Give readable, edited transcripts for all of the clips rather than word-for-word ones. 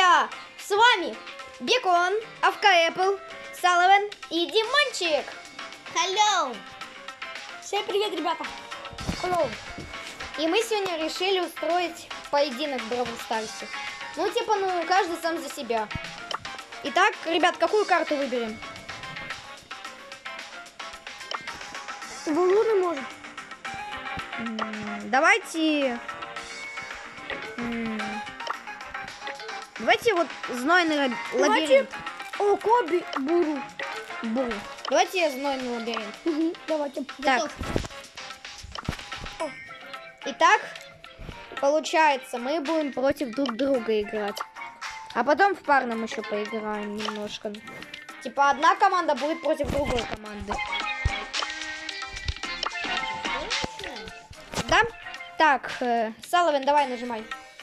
друзья! С вами Бекон, Авка-Эппл, Салливан и Димончик. Hello! Всем привет, ребята! Hello! И мы сегодня решили устроить поединок в Бравл Старсе. Ну, типа, каждый сам за себя. Итак, ребят, какую карту выберем? Луны может. Давайте... Давайте вот знойный лабиринт. О, Коби, Буру. Давайте знойный лабиринт. Давайте. Так. Итак, получается, мы будем против друг друга играть. А потом в парном еще поиграем немножко. Типа одна команда будет против другой команды. Да? Так, Салливан, давай нажимай.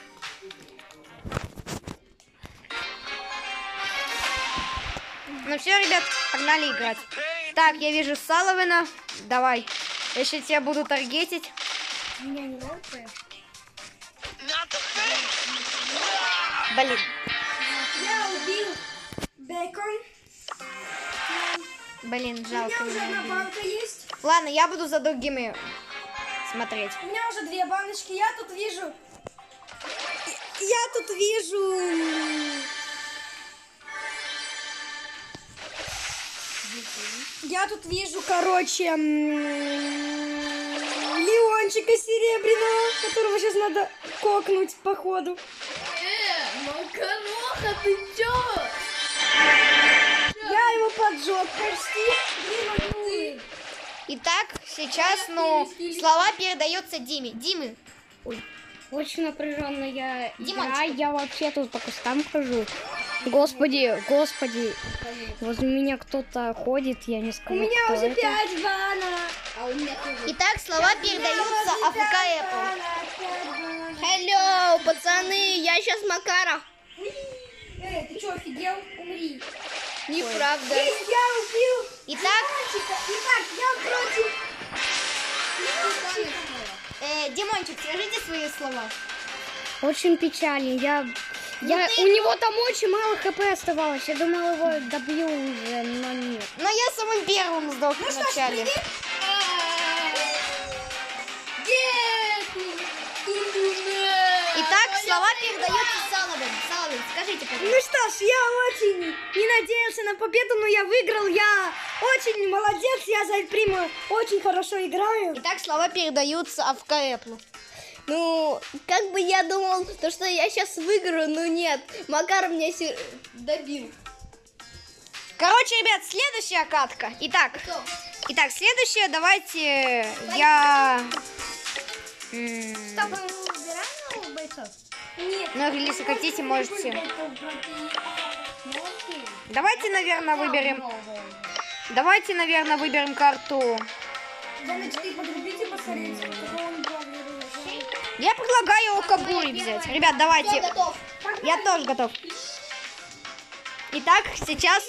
Ну все, ребят, погнали играть. Так, я вижу Салливана. Давай. Я сейчас тебя буду таргетить. Меня не нравится. Блин. Я убил Бекон. Блин, У жалко. меня уже меня одна убили. банка есть. Ладно, я буду за другими смотреть. У меня уже две баночки. Я тут вижу. Я тут вижу. Я тут вижу, короче, Леончика серебряного, которого сейчас надо кокнуть, походу. Макароха, ты чё? Я его поджег почти. Итак, сейчас, слова передаются Диме. Димы. Очень напряженная Димончик. игра. Я вообще тут по кустам хожу. Господи, возле меня кто-то ходит, я не У скажу, меня кто уже это. 5 банок. Итак, слова передаются Авка-Эппл. Hello, пацаны, я сейчас Макара. Ты что, офигел? Умри. Неправда. Я убил Итак, мальчика. Итак, я против... Димончик, скажите свои слова. Очень печально. У него там очень мало хп оставалось. Я думала, его добью уже, но нет. Но я самым первым сдох в начале. Итак, слова передаются Салливан. Салливан, скажите, Ну пожалуйста. что ж, я очень не надеялся на победу, но я выиграл. Я очень молодец, я за Эль-Примо очень хорошо играю. Итак, слова передаются Авка-Эпплу. Ну, как бы я думал, что я сейчас выиграю, но нет. Макар меня добил. Короче, ребят, следующая катка. Итак, следующая, давайте я... Что, мы выбираем новых бойцов? Нет. Ну, если хотите, можете... Давайте, наверное, выберем карту. Жаночки, подрубите, посмотрите, какого он планирует. Я предлагаю Окабури взять. Ребят, давайте. Я тоже готов. Итак, сейчас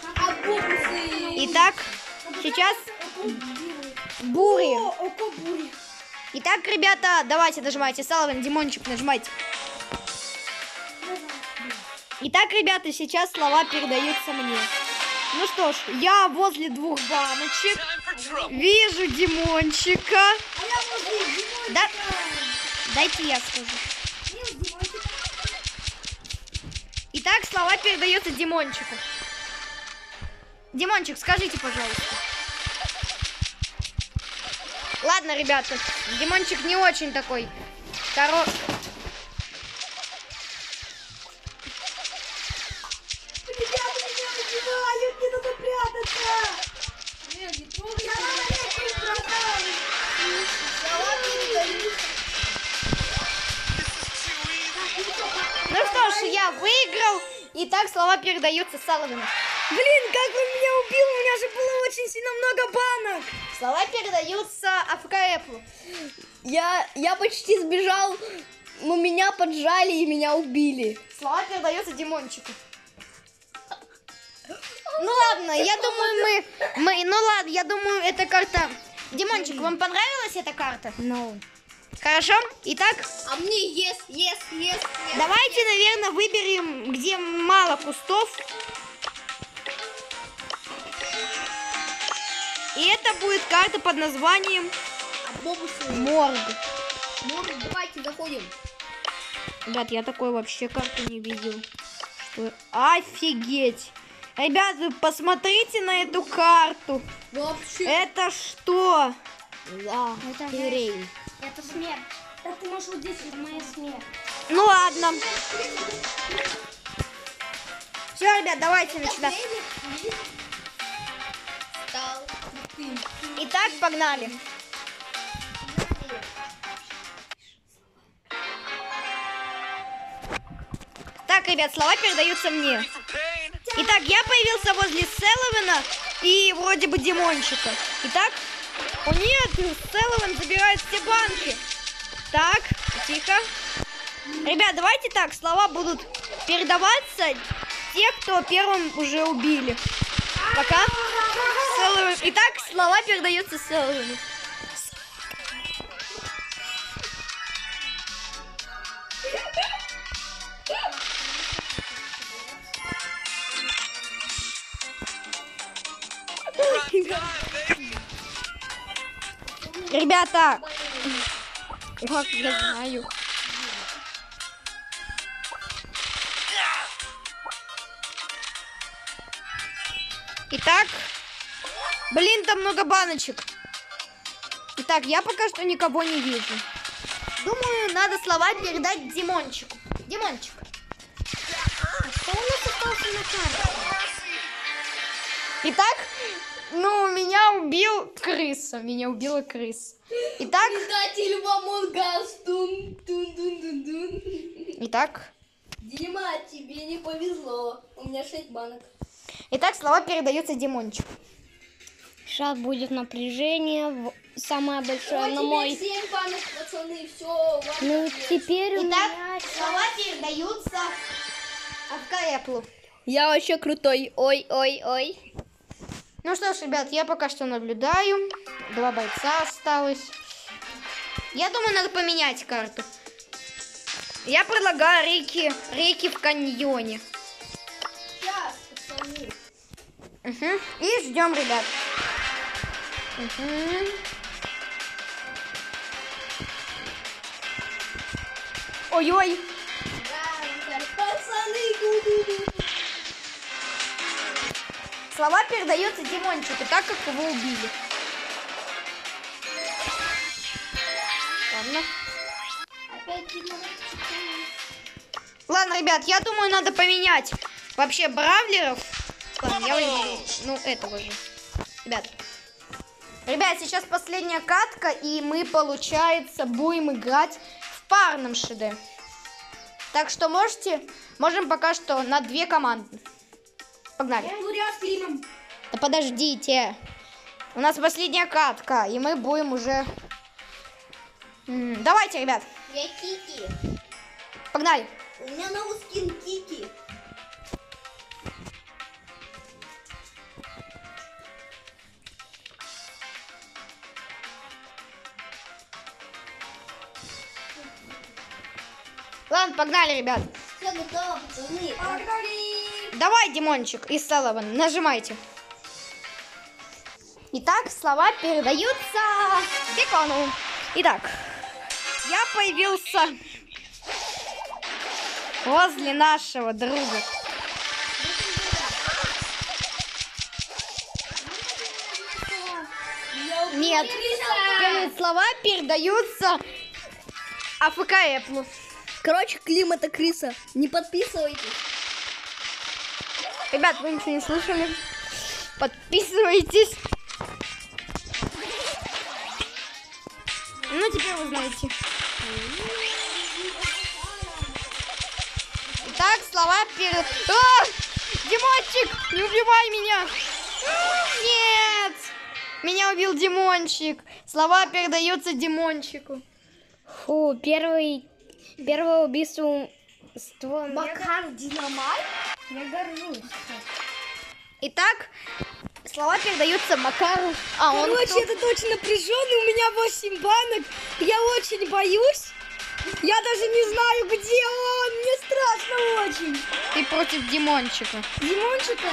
Бури. Окобури. Итак, ребята, давайте нажимайте. Салливан, Димончик, нажимайте. Итак, ребята, сейчас слова передаются мне. Ну что ж, я возле двух баночек. Вижу Димончика. А я возле Димончика. Да? Дайте я скажу. Димончик. Итак, слова передаются Димончику. Димончик, скажите, пожалуйста. Ладно, ребята, Димончик не очень такой хороший. Ребята, меня убивают, не надо прятаться. Ну что ж, я выиграл. Итак, слова передаются Салливану. Блин, как он меня убил, у меня же было очень сильно много банок. Слова передаются Авка-Эпплу. Я почти сбежал, но меня поджали и меня убили. Слова передаются Димончику. Ну ладно, я думаю, я думаю, эта карта... Димончик, вам понравилась эта карта? No. Хорошо? Итак, А мне yes. давайте, наверное, выберем, где мало кустов. И это будет карта под названием Морг. Давайте заходим. Ребят, я такой вообще карту не видел. Что... Офигеть! Ребят, вы посмотрите на эту карту. Вообще. Это что? Да. Это Рейн. Это смерть. Да ты можешь вот здесь, это моя смерть. Ну ладно. Все, ребят, давайте начинать. Итак, погнали. Так, ребят, слова передаются мне. Итак, я появился возле Селовена и вроде бы Димончика. Итак, о нет, Селовен забирает все банки. Так, тихо. Ребят, давайте так, слова будут передаваться те, кто первым уже убили. Пока. Селовен. Итак, слова передаются Селовену. Ребята, как я знаю. Итак, блин, там много баночек. Итак, я пока что никого не вижу. Думаю, надо слова передать Димончику. Димончик. Что у нас остался на карте? Итак, ну, меня убил крыса. Меня убила крыса. Итак, Предатель в Among Us. Тун-тун-тун-тун. итак, Дима, тебе не повезло. У меня 6 банок. итак, слова передаются Димончику. Сейчас будет напряжение. Самое большое на мой... 7 банок, пацаны, все. Ну, теперь у Итак, меня... слова передаются Апкаэплу. Я вообще крутой. Ой. Ну что ж, ребят, я пока что наблюдаю. 2 бойца осталось. Я думаю, надо поменять карту. Я предлагаю реки в каньоне. Сейчас, пацаны. Угу. И ждем, ребят. Угу. Ой-ой. Пацаны, ду-ду-ду. Слова передаются Димончику, так как его убили. Ладно. Опять Дима. Ладно, ребят, я думаю, надо поменять вообще бравлеров. Ладно, я возьму, ну, этого же. Ребят, сейчас последняя катка, и мы, получается, будем играть в парном ШД. Так что можем пока что на 2 команды. Погнали. с Климом. Да подождите. У нас последняя катка, и мы будем уже... Давайте, ребят, Я Кики. погнали. У меня новый скин Кики. Ладно, погнали, ребят. Все готово, пацаны. Погнали. Давай, Димончик и Селовен, нажимайте. Итак, слова передаются Бекону. Итак, я появился возле нашего друга. Нет, слова передаются АФК Эплу. Короче, Клим это крыса. Не подписывайтесь. Ребят, вы ничего не слышали? Подписывайтесь. Ну, теперь вы знаете. Итак, слова перед... Димончик, не убивай меня! Нет! Меня убил Димончик. Слова передаются Димончику. Фу, первое убийство... Макар Динамайт? Я горжусь. Итак, Слова передаются Макару. А, он Короче, кто? это очень напряженно. У меня 8 банок. Я очень боюсь. Я даже не знаю, где он. Мне страшно очень. Ты против Димончика. Димончика?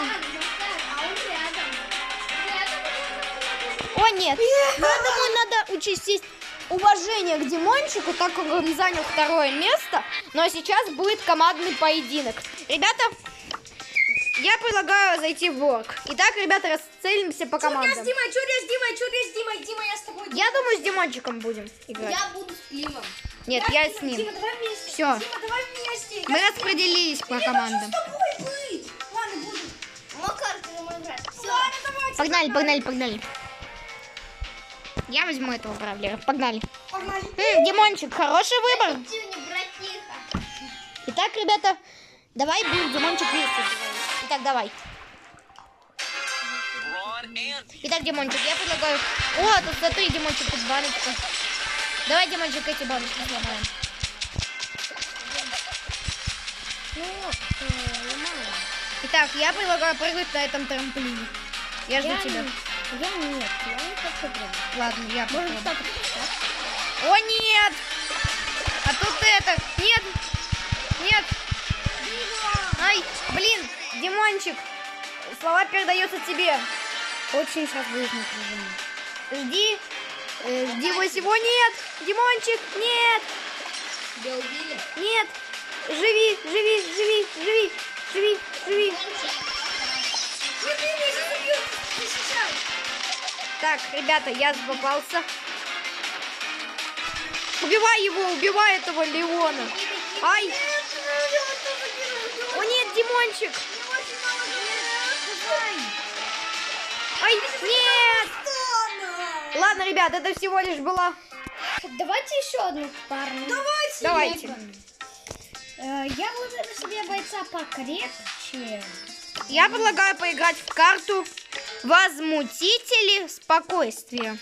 О, нет. Ну, я думаю, надо участить уважение к Димончику, так как он занял 2 место. Но сейчас будет командный поединок. Ребята, я предлагаю зайти в ворк. Итак, ребята, расцелимся по командам. Чуря с Димой. Дима, я с тобой. Я думаю, с Димончиком будем играть. Я буду с Климом. Нет, я с ним. Дима, давай вместе. Всё. Дима, давай вместе. Мы распределились по командам. Я хочу с тобой быть. Ладно, буду. Макар, ты на мой брат. Все. Ладно, давайте. Погнали. Я возьму этого бравлера. Погнали. Погнали. Димончик, хороший выбор. Итак, ребята, давай будем Димончик вместе делать. Итак, давай. Итак, Димончик, я предлагаю... О, тут смотри, Димончик, тут баночка. Давай, Димончик, эти баночки сломаем. Итак, я предлагаю прыгать на этом трамплине. Я жду тебя. Я не хочу прыгать. Ладно, я попробую. Может, О, нет! А тут это... Нет! Ай, блин, Димончик, слова передаются тебе. очень сейчас будет напряжение. Жди его всего. Нет! Димончик, нет! Тебя убили? Нет! Живи! Так, ребята, я попался. Убивай этого Леона. Ай! О нет, Димончик! Ай, нет! Ладно, ребят, это всего лишь была... Давайте еще одну пару. Давайте. Я выберу себе бойца покрепче. Я предлагаю поиграть в карту Возмутители спокойствия.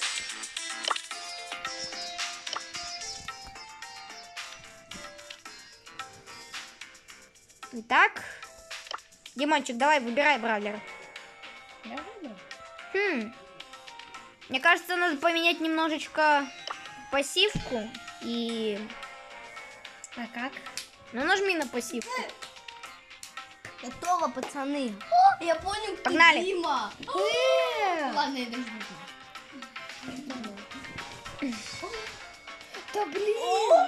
Итак, Димончик, давай выбирай бравлера. Я выберу. Мне кажется, надо поменять немножечко пассивку и... А как? Ну, нажми на пассивку. Готово, пацаны. Я понял, кто Погнали. Дима. Ладно, я даже не знаю. Да блин.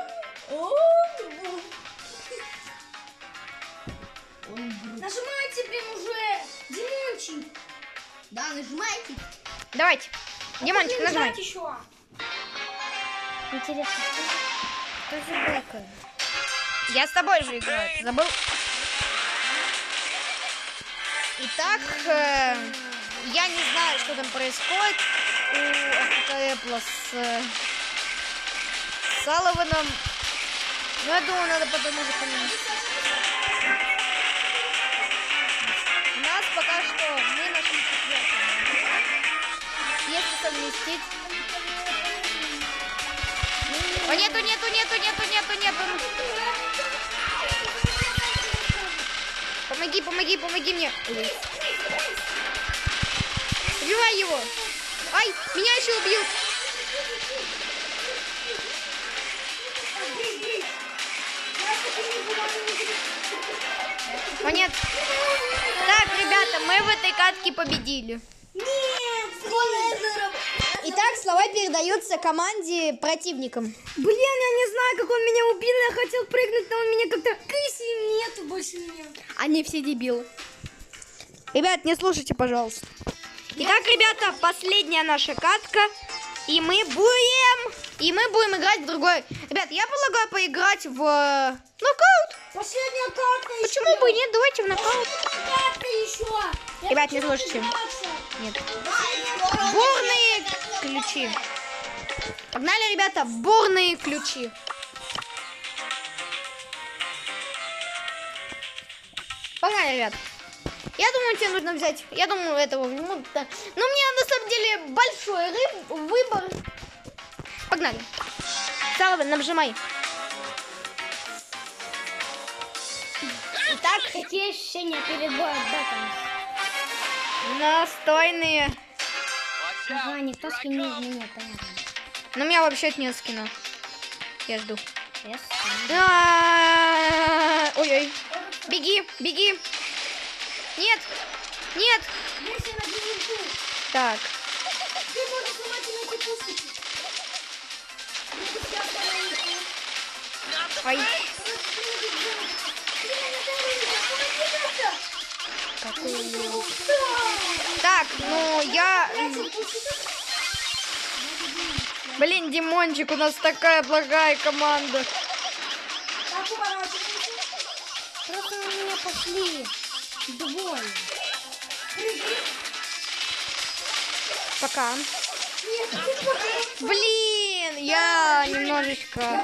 Нажимайте прям уже. Димончик. Да, нажимайте. Давайте. Димончик, нажимай. еще. Интересно, кто же Бека? Я с тобой же играю. Ты забыл? Итак, я не знаю, что там происходит у АФК с Салливаном. Но я думаю, надо потом уже поменять. У нас пока что мы нашли 4-го. Если совместить... О, нету. Помоги мне. Убивай его. Ай, меня еще убьют. О, нет. Так, ребята, мы в этой катке победили. Итак, слова передаются команде противникам. Блин, я не знаю, как он меня убил. Я хотел прыгнуть, но он меня как-то... Кыси нету больше меня. Они все дебилы. Ребят, не слушайте, пожалуйста. Итак, ребята, последняя наша катка. И мы будем играть в другой. Rебят, я предлагаю поиграть в нокаут. Последняя катка. Почему бы и нет? Давайте в нокаут. Катка еще. Ребят, не слушайте. Нет. Бурные ключи. Погнали, ребята, бурные ключи. Погнали, ребят. Я думаю, тебе нужно взять. Я думаю, этого. Ну, да. Но у меня на самом деле большой выбор. Погнали. Салливан, нажимай. Итак, Какие ощущения перед боем? Настойные. Ага, никто скинул меня, понятно. Но у меня вообще-то нет скина. Я жду. Я скину. Ой-ой. Беги, беги. Нет, нет. Если на дневнику, Так, ты можешь внимательно эти кустики. ай. Какой... Так, ну я... Блин, Димончик, у нас такая плохая команда. Просто на меня пошли двое. Пока. Блин, я немножечко...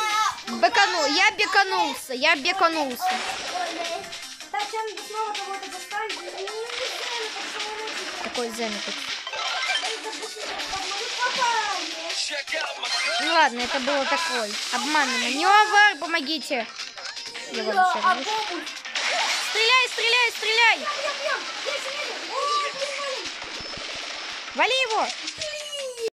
Я беканулся. Так, сейчас снова кого-то заставить. Такой занятый. Ну ладно, это было такой обманный маневр. Помогите. Я вообще не вижу. Стреляй, стреляй, стреляй! Вали его!